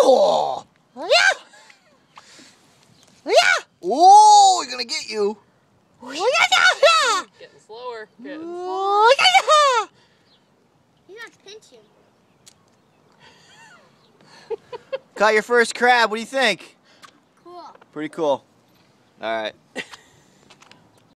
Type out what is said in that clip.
Oh! Yeah! Yeah! Oh, he's gonna get you. Getting slower. Getting Oh, yeah! He's not pinching. Caught your first crab. What do you think? Cool. Pretty cool. All right.